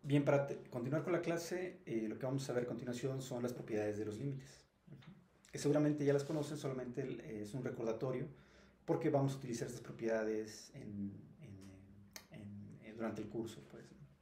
Bien, para continuar con la clase, lo que vamos a ver a continuación son las propiedades de los límites, que seguramente ya las conocen, solamente es un recordatorio, porque vamos a utilizar estas propiedades durante el curso, pues.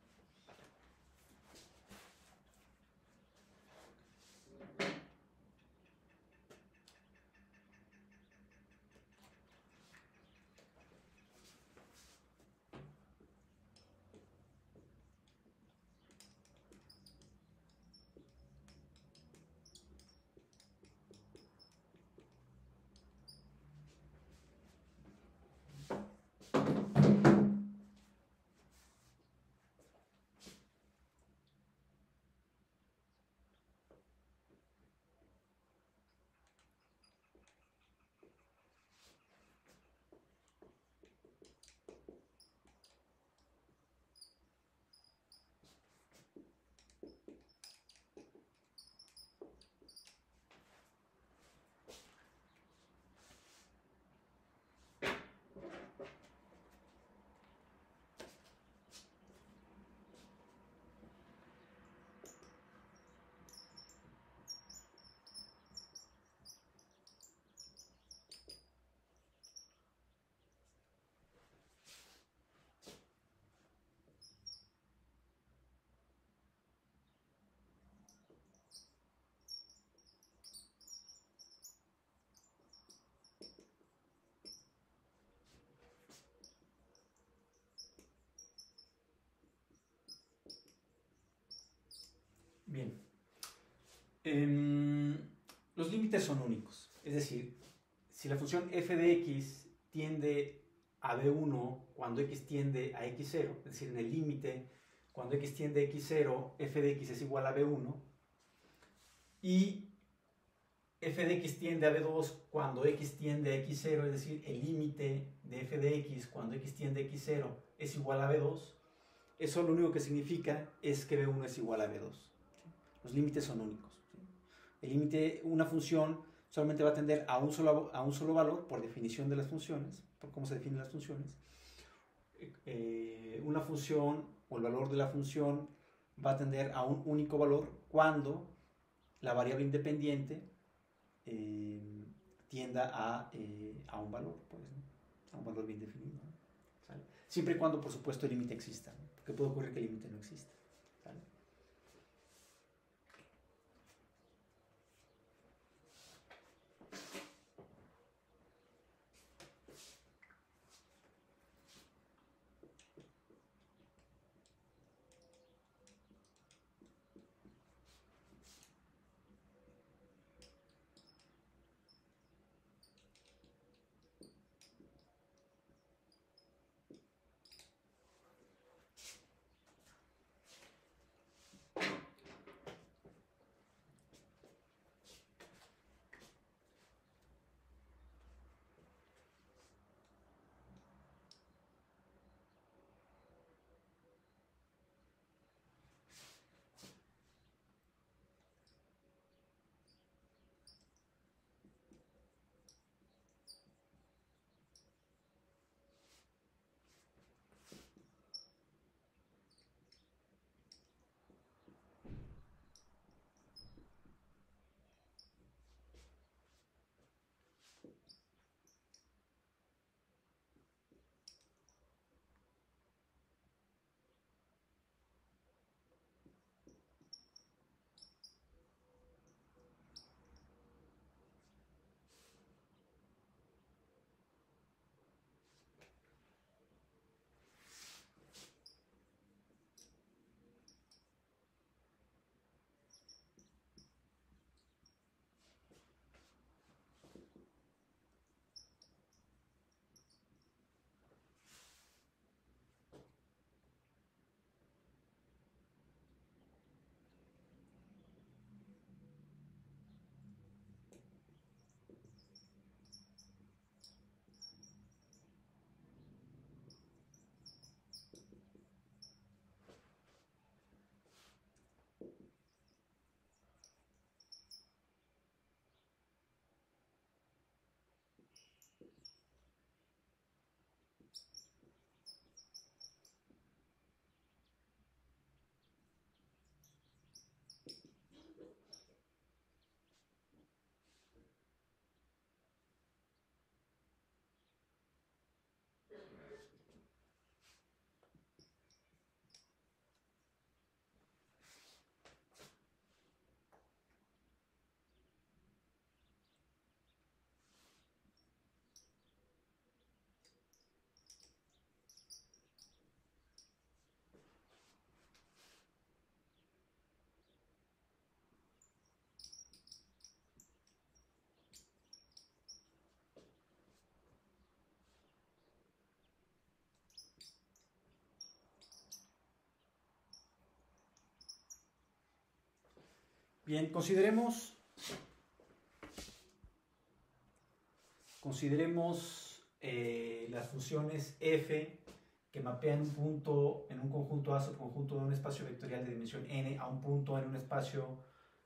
Bien. Los límites son únicos, es decir, si la función f de x tiende a b1 cuando x tiende a x0, es decir, en el límite, cuando x tiende a x0, f de x es igual a b1, y f de x tiende a b2 cuando x tiende a x0, es decir, el límite de f de x cuando x tiende a x0 es igual a b2, eso lo único que significa es que b1 es igual a b2. Los límites son únicos. El límite, una función solamente va a tender a un solo valor por definición de las funciones, por cómo se definen las funciones. Una función o el valor de la función va a tender a un único valor cuando la variable independiente tienda a un valor, pues, ¿no? A un valor bien definido, ¿no? ¿Sale? Siempre y cuando, por supuesto, el límite exista, ¿no? Porque puede ocurrir que el límite no exista. ¿Sale? Bien, consideremos las funciones f que mapean un punto en un conjunto A subconjunto de un espacio vectorial de dimensión n a un punto en un espacio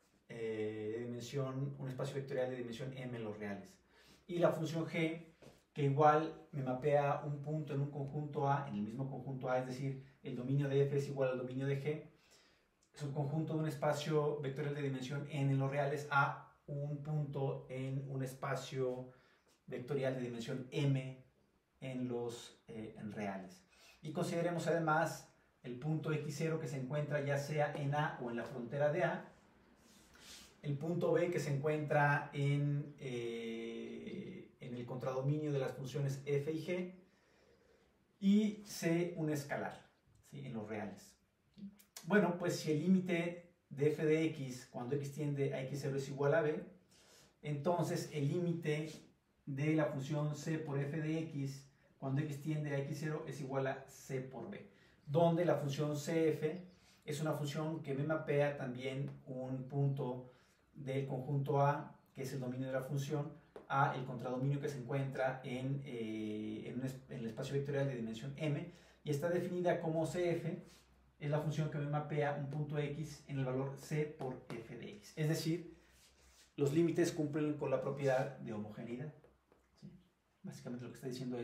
vectorial de dimensión m en los reales. Y la función g, que igual me mapea un punto en un conjunto A, en el mismo conjunto A, es decir, el dominio de f es igual al dominio de g, es un conjunto de un espacio vectorial de dimensión n en los reales a un punto en un espacio vectorial de dimensión m en los reales. Y consideremos además el punto x0 que se encuentra ya sea en A o en la frontera de A, el punto B que se encuentra en el contradominio de las funciones f y g, y C un escalar, ¿sí?, en los reales. Bueno, pues si el límite de f de x cuando x tiende a x0 es igual a b, entonces el límite de la función c por f de x cuando x tiende a x0 es igual a c por b, donde la función cf es una función que me mapea también un punto del conjunto A, que es el dominio de la función, a el contradominio que se encuentra en el espacio vectorial de dimensión m, y está definida como cf es la función que me mapea un punto x en el valor c por f de x. Es decir, los límites cumplen con la propiedad de homogeneidad. ¿Sí? Básicamente lo que está diciendo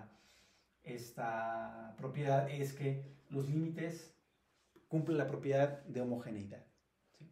esta propiedad es que los límites cumplen la propiedad de homogeneidad. ¿Sí?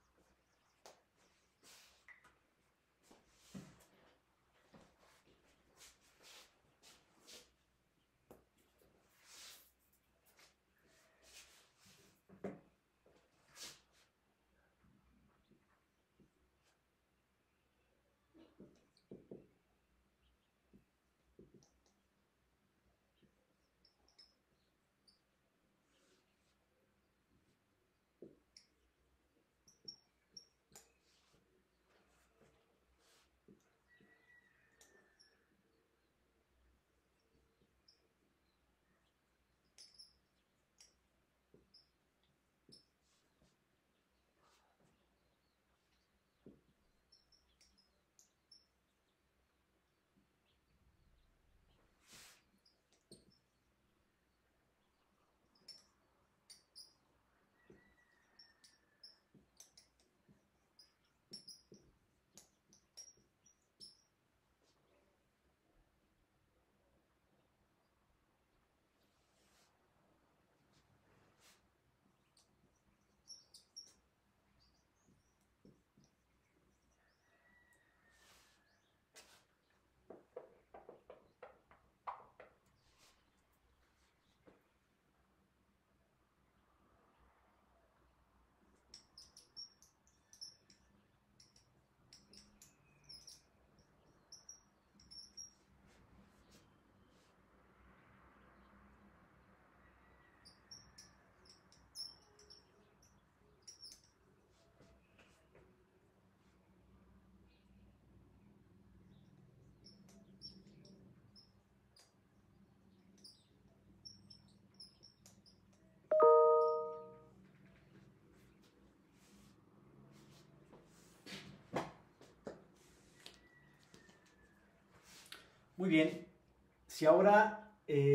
Muy bien, si ahora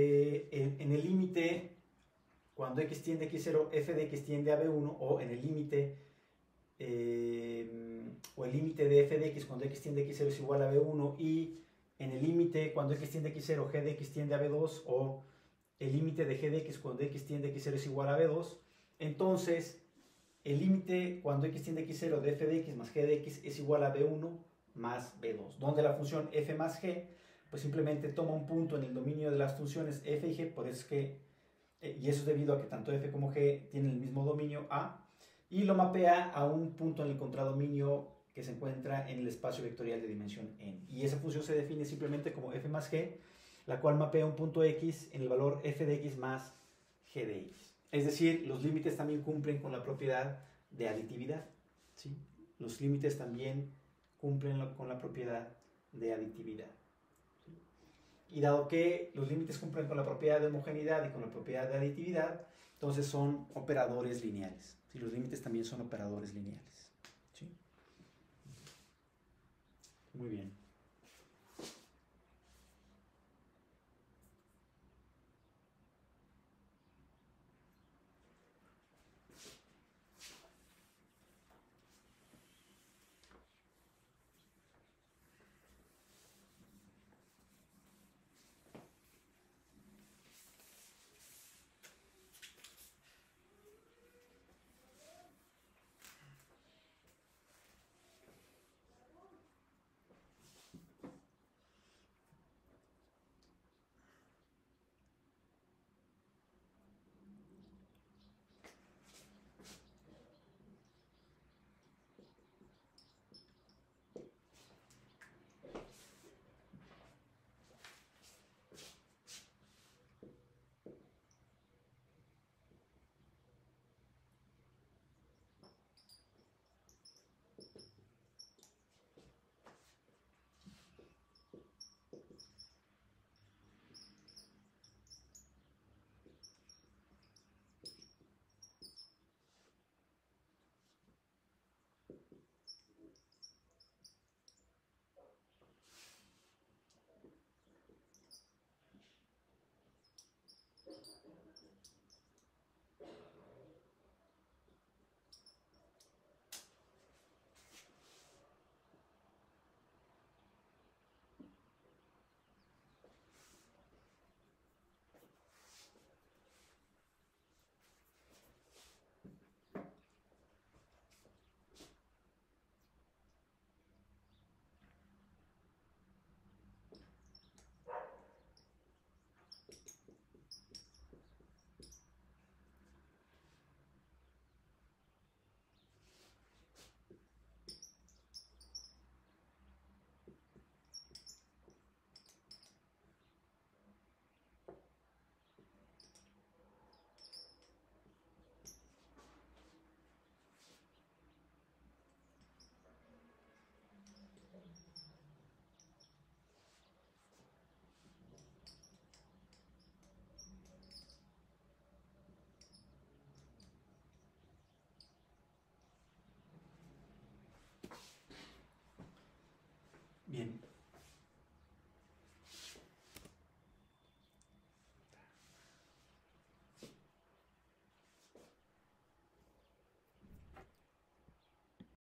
en el límite, cuando x tiende a x0, f de x tiende a b1, o en el límite, o el límite de f de x cuando x tiende a x0 es igual a b1, y en el límite cuando x tiende a x0, g de x tiende a b2, o el límite de g de x cuando x tiende a x0 es igual a b2, entonces el límite cuando x tiende a x0 de f de x más g de x es igual a b1 más b2, donde la función f más g pues simplemente toma un punto en el dominio de las funciones f y g, por eso es que, y eso es debido a que tanto f como g tienen el mismo dominio A, y lo mapea a un punto en el contradominio que se encuentra en el espacio vectorial de dimensión n. Y esa función se define simplemente como f más g, la cual mapea un punto x en el valor f de x más g de x. Es decir, los límites también cumplen con la propiedad de aditividad. ¿Sí? Los límites también cumplen con la propiedad de aditividad. Y dado que los límites cumplen con la propiedad de homogeneidad y con la propiedad de aditividad, entonces son operadores lineales. ¿Sí? Los límites también son operadores lineales. Muy bien.